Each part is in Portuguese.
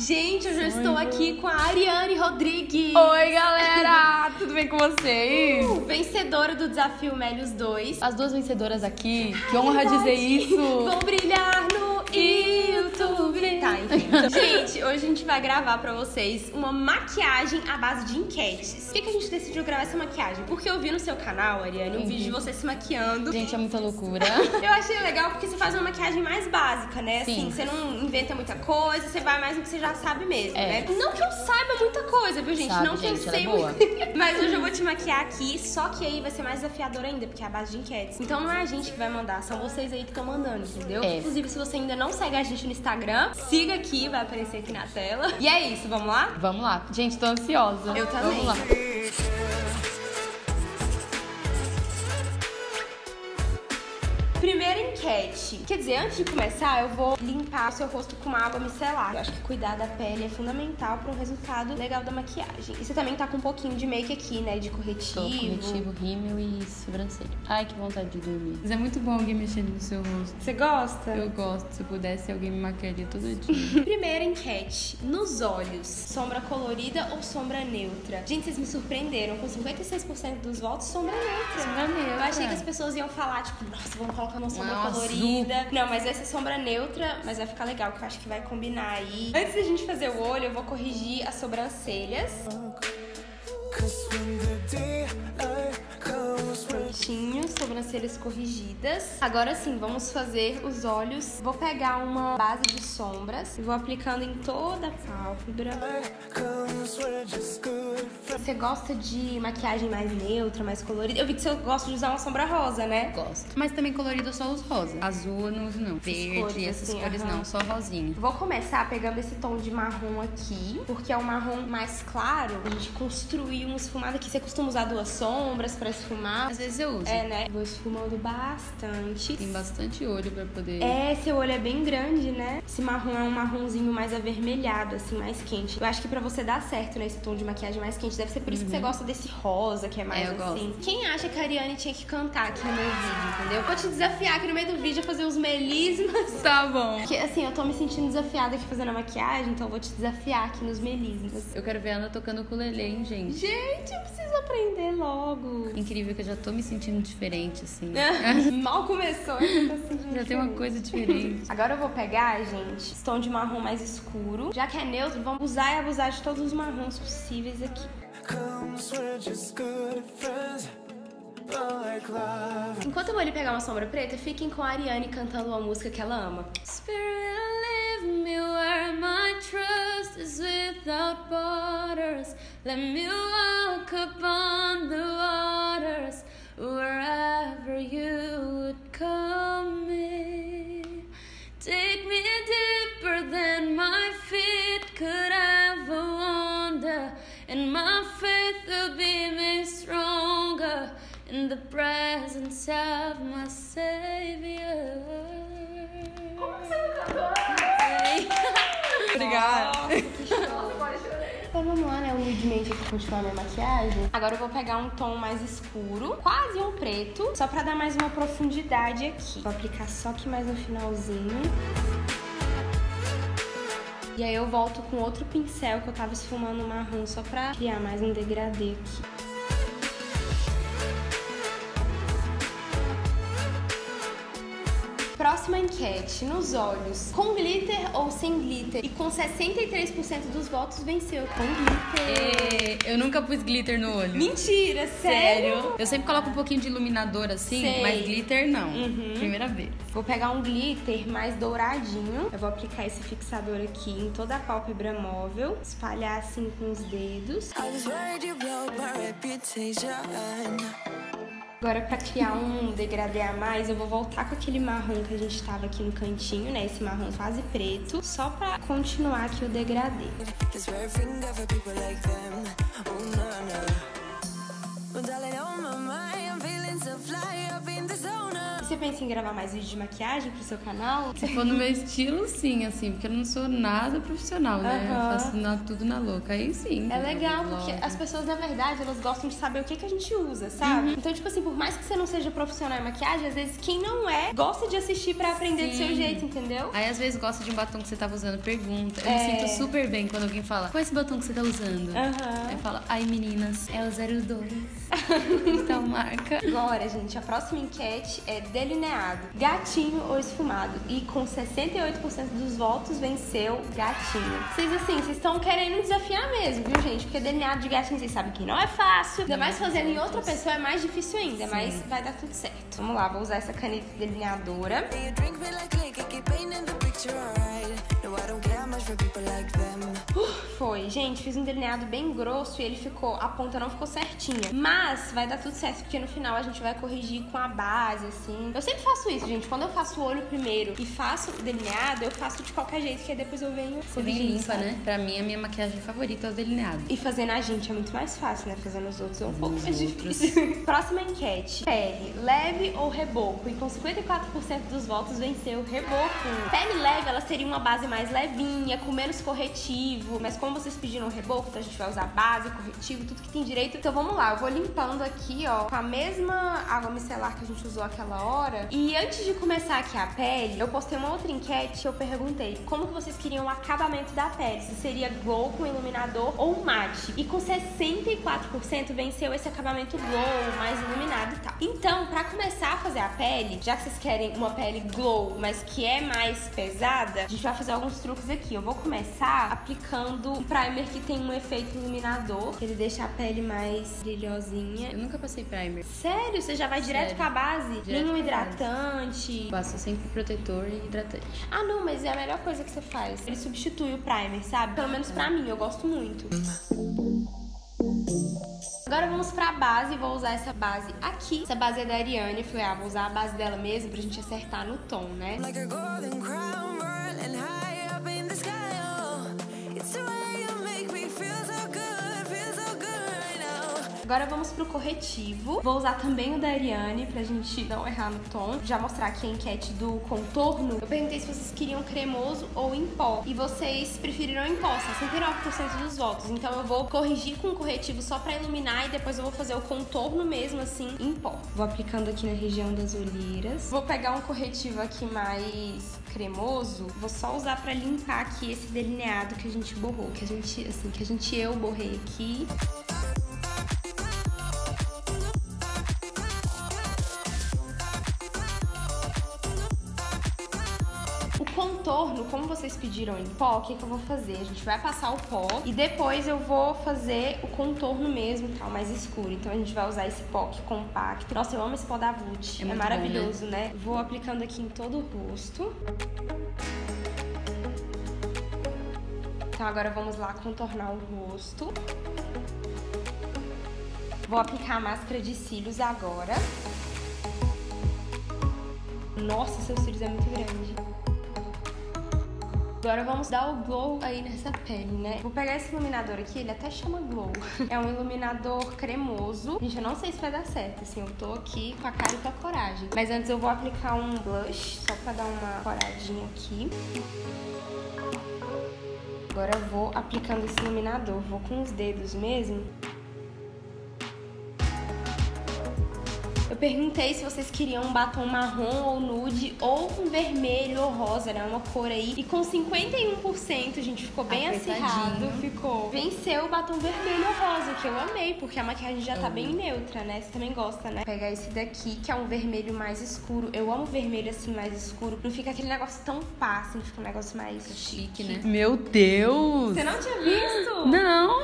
Gente, hoje eu estou aqui com a Ariane Rodrigues. Oi, galera! Tudo bem com vocês? Vencedora do Desafio Melios 2. As duas vencedoras aqui, que honra dizer isso! Vão brilhar no YouTube. Tá, enfim. Gente, hoje a gente vai gravar pra vocês uma maquiagem à base de enquetes. Por que a gente decidiu gravar essa maquiagem? Porque eu vi no seu canal, Ariane, um vídeo de você se maquiando. Gente, é muita loucura. Eu achei legal porque você faz uma maquiagem mais básica, né? Sim. Assim, você não inventa muita coisa, você vai mais no que você já sabe mesmo, né? Não que eu saiba muita coisa, viu, gente? Sabe, não que gente, eu sei ela é boa. Mas hoje eu vou te maquiar aqui, só que aí vai ser mais desafiador ainda, porque é a base de enquetes. Então não é a gente que vai mandar, são vocês aí que estão mandando, entendeu? É. Inclusive, se você ainda não segue a gente no Instagram, siga aqui, vai aparecer aqui na tela. E é isso, vamos lá? Vamos lá. Gente, tô ansiosa. Eu também. Vamos lá. Primeira enquete. Quer dizer, antes de começar, eu vou limpar o seu rosto com uma água micelar. Eu acho que cuidar da pele é fundamental para um resultado legal da maquiagem. E você também tá com um pouquinho de make aqui, né? De corretivo. Tô corretivo, rímel e sobrancelha. Ai, que vontade de dormir. Mas é muito bom alguém mexendo no seu rosto. Você gosta? Eu gosto. Se pudesse, alguém me maquiaria todo dia. Primeira enquete. Nos olhos, sombra colorida ou sombra neutra? Gente, vocês me surpreenderam. Com 56% dos votos, sombra neutra. Sombra neutra. Eu achei que as pessoas iam falar, tipo, nossa, vamos colocar uma sombra Uma colorida. Não, mas vai ser sombra neutra, mas vai ficar legal, que eu acho que vai combinar aí. Antes da gente fazer o olho, eu vou corrigir as sobrancelhas. Prontinho, sobrancelhas corrigidas. Agora sim, vamos fazer os olhos. Vou pegar uma base de sombras e vou aplicando em toda a pálpebra. Você gosta de maquiagem mais neutra, mais colorida? Eu vi que você gosta de usar uma sombra rosa, né? Gosto. Mas também colorido eu só uso rosa. Azul eu não uso, não. Verde, cores, essas assim, cores não. Só rosinha. Vou começar pegando esse tom de marrom aqui, porque é um marrom mais claro. A gente construiu um esfumado aqui. Você costuma usar duas sombras pra esfumar? Às vezes eu uso. É, né? Vou esfumando bastante. Tem bastante olho pra poder... É, seu olho é bem grande, né? Esse marrom é um marronzinho mais avermelhado, assim, mais quente. Eu acho que pra você dar certo, né, esse tom de maquiagem mais quente, deve ser por isso que você gosta desse rosa, que é mais eu assim. gosto. Quem acha que a Ariane tinha que cantar aqui no meu vídeo, entendeu? Vou te desafiar aqui no meio do vídeo a fazer uns melismas. Tá bom. Porque, assim, eu tô me sentindo desafiada aqui fazendo a maquiagem, então eu vou te desafiar aqui nos melismas. Eu quero ver a Ana tocando ukulele, hein, gente? Gente, eu preciso aprender logo. Incrível que eu já tô me sentindo diferente, assim. Mal começou, eu já tô sentindo Já tem uma coisa diferente. Agora eu vou pegar, gente, esse tom de marrom mais escuro. Já que é neutro, vamos usar e abusar de todos os marrons possíveis aqui. Enquanto eu vou ali pegar uma sombra preta, fiquem com a Ariane cantando uma música que ela ama. Spirit, leave me where my trust is without borders. Let me walk upon the waters wherever you would call me. Take me deeper than my feet could ever wander, and my faith will be made stronger in the presence of my Savior. Como que você não cantou? Obrigada. Então vamos lá, né, humildemente aqui continuar minha maquiagem. Agora eu vou pegar um tom mais escuro, quase um preto, só pra dar mais uma profundidade aqui. Vou aplicar só aqui mais no finalzinho. E aí eu volto com outro pincel que eu tava esfumando marrom só pra criar mais um degradê aqui. Próxima enquete, nos olhos, com glitter ou sem glitter? E com 63% dos votos venceu com glitter. Eu nunca pus glitter no olho. Mentira, sério? Eu sempre coloco um pouquinho de iluminador assim, Sei. mas glitter não. Primeira vez. Vou pegar um glitter mais douradinho. Eu vou aplicar esse fixador aqui em toda a pálpebra móvel. Espalhar assim com os dedos. Agora, pra criar um degradê a mais, eu vou voltar com aquele marrom que a gente tava aqui no cantinho, né? Esse marrom quase preto, só pra continuar aqui o degradê. Você pensa em gravar mais vídeos de maquiagem pro seu canal? Se for no meu estilo, sim, assim, porque eu não sou nada profissional, né? Eu faço tudo na louca, aí sim. É legal, porque as pessoas, na verdade, elas gostam de saber o que a gente usa, sabe? Então, tipo assim, por mais que você não seja profissional em maquiagem, às vezes quem não é, gosta de assistir pra aprender do seu jeito, entendeu? Aí, às vezes, gosta de um batom que você tava usando, pergunta. Eu me sinto super bem quando alguém fala, qual é esse batom que você tá usando? Eu falo, ai, meninas, é o 02. Então, marca. Agora, gente, a próxima enquete é delineado, gatinho ou esfumado? E com 68% dos votos venceu gatinho. Vocês estão querendo desafiar mesmo, viu, gente? Porque delineado de gatinho, vocês sabem que não é fácil. Ainda mais fazendo em outra pessoa é mais difícil ainda, mas vai dar tudo certo. Vamos lá, vou usar essa caneta delineadora. Foi, gente, fiz um delineado bem grosso e ele ficou, a ponta não ficou certinha. Mas vai dar tudo certo, porque no final a gente vai corrigir com a base, assim. Eu sempre faço isso, gente. Quando eu faço o olho primeiro e faço o delineado, eu faço de qualquer jeito, que aí depois eu venho Você vem limpa, né? Pra mim, a minha maquiagem favorita é o delineado. E fazendo a gente é muito mais fácil, né? Fazendo os outros é um pouco mais difícil. Próxima enquete. Pele, leve ou reboco? E com 54% dos votos venceu reboco. Pele leve, ela seria uma base mais levinha, com menos corretivo. Mas como vocês pediram reboco, então a gente vai usar base, corretivo, tudo que tem direito. Então vamos lá, eu vou limpando aqui, ó, com a mesma água micelar que a gente usou aquela hora. E antes de começar aqui a pele, eu postei uma outra enquete que eu perguntei como que vocês queriam o acabamento da pele. Se seria glow com iluminador ou mate. E com 64% venceu esse acabamento glow, mais iluminado e tal. Então, pra começar a fazer a pele, já que vocês querem uma pele glow, mas que é mais pesada, a gente vai fazer alguns truques aqui. Eu vou começar aplicando um primer que tem um efeito iluminador, que ele deixa a pele mais brilhosinha. Eu nunca passei primer. Sério? Você já vai direto com a base? Nenhum hidratante? Passo sempre protetor e hidratante. Ah, não, mas é a melhor coisa que você faz. Ele substitui o primer, sabe? Pelo menos pra mim, eu gosto muito. Agora vamos pra base, vou usar essa base aqui. Essa base é da Ariane, eu falei, vou usar a base dela mesmo pra gente acertar no tom, né? Agora vamos pro corretivo. Vou usar também o da Ariane pra gente não errar no tom. Já mostrar aqui a enquete do contorno. Eu perguntei se vocês queriam cremoso ou em pó. E vocês preferiram em pó, 69% dos votos. Então eu vou corrigir com o corretivo só pra iluminar e depois eu vou fazer o contorno mesmo assim em pó. Vou aplicando aqui na região das olheiras. Vou pegar um corretivo aqui mais cremoso. Vou só usar pra limpar aqui esse delineado que a gente borrou. Eu borrei aqui. Contorno, como vocês pediram em pó, o que eu vou fazer? A gente vai passar o pó e depois eu vou fazer o contorno mesmo, tal, mais escuro. Então a gente vai usar esse pó aqui compacto. Nossa, eu amo esse pó da Vult. É maravilhoso, bom, né? Vou aplicando aqui em todo o rosto. Então agora vamos lá contornar o rosto. Vou aplicar a máscara de cílios agora. Nossa, seus cílios é muito grande. Agora vamos dar o glow aí nessa pele, né? Vou pegar esse iluminador aqui, ele até chama glow. É um iluminador cremoso. Gente, eu não sei se vai dar certo, assim, eu tô aqui com a cara e com a coragem. Mas antes eu vou aplicar um blush, só pra dar uma coradinha aqui. Agora eu vou aplicando esse iluminador, vou com os dedos mesmo. Eu perguntei se vocês queriam um batom marrom ou nude ou um vermelho ou rosa, né? Uma cor aí. E com 51%, a gente ficou bem acirrado. Venceu o batom vermelho ou rosa, que eu amei, porque a maquiagem já tá bem neutra, né? Você também gosta, né? Vou pegar esse daqui, que é um vermelho mais escuro. Eu amo vermelho assim, mais escuro. Não fica aquele negócio tão pá, assim, fica um negócio mais chique, né? Meu Deus! Você não tinha visto? Não!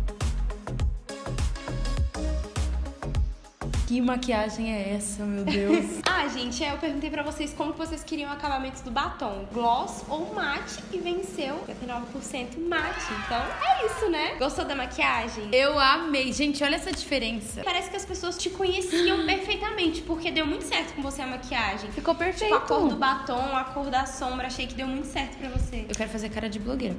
Que maquiagem é essa, meu Deus? Gente, eu perguntei pra vocês como que vocês queriam o acabamento do batom. Gloss ou mate e venceu 59% mate. Então, é isso, né? Gostou da maquiagem? Eu amei. Gente, olha essa diferença. Parece que as pessoas te conheciam perfeitamente, porque deu muito certo com você a maquiagem. Ficou perfeito. Tipo, a cor do batom, a cor da sombra, achei que deu muito certo pra você. Eu quero fazer cara de blogueira.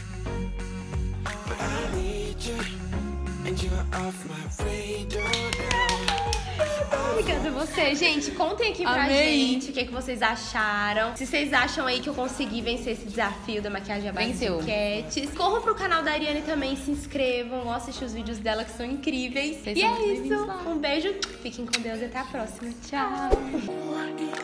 And you're off my radar. Obrigada a você. Gente, contem aqui pra gente o que vocês acharam. Se vocês acham aí que eu consegui vencer esse desafio da maquiagem à base de enquetes. Corram pro canal da Ariane também, se inscrevam, vão assistir os vídeos dela que são incríveis. E é isso. Um beijo, fiquem com Deus e até a próxima. Tchau.